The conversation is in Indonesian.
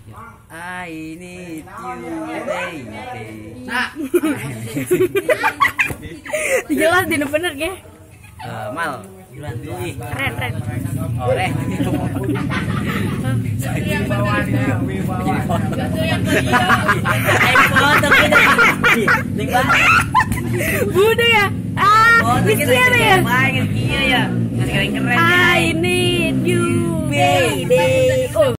I need you baby. Nah, Jelas dina bener ge. Mal, bulan tuh. Keren. Oleh. Buda ya. Bisa ya. Keren ya. I need you baby.